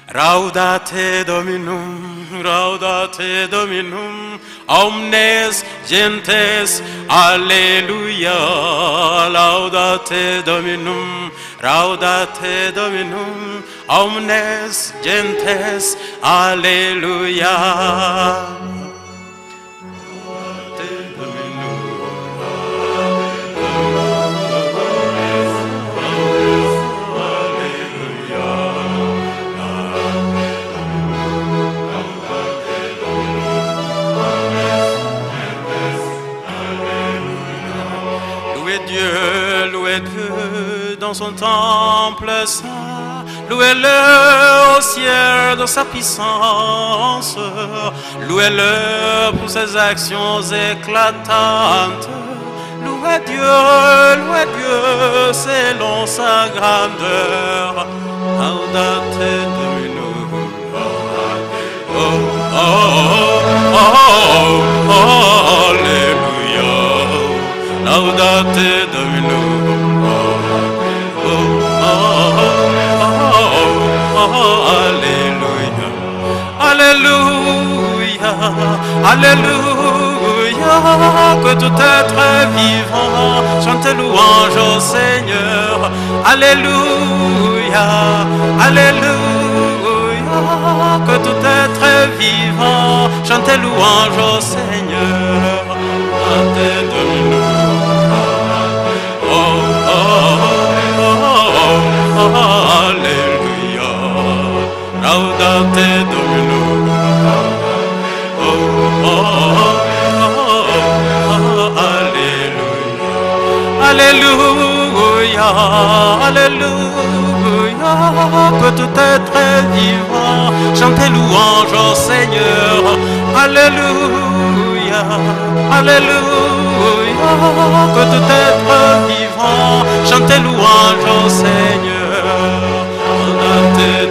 Laudate Dominum, omnes gentes, Alleluia. Laudate Dominum, omnes gentes, Alleluia. Louez Dieu dans son temple saint, louez-le au ciel de sa puissance, louez-le pour ses actions éclatantes. Louez Dieu selon sa grandeur. Laudate Dominum. Alléluia. Laudate Dominum. Alléluia. Alléluia. Alléluia. Que tout être vivant chante louange au Seigneur. Alléluia. Alléluia. Que tout être vivant chante louange au Seigneur. Laudate Dominum. Alléluia. Laudate Dominum. Alléluia. Alléluia. Que tout être vivant chante louange au Seigneur. Alléluia. Alléluia. Que tout être vivant chante louange au Seigneur.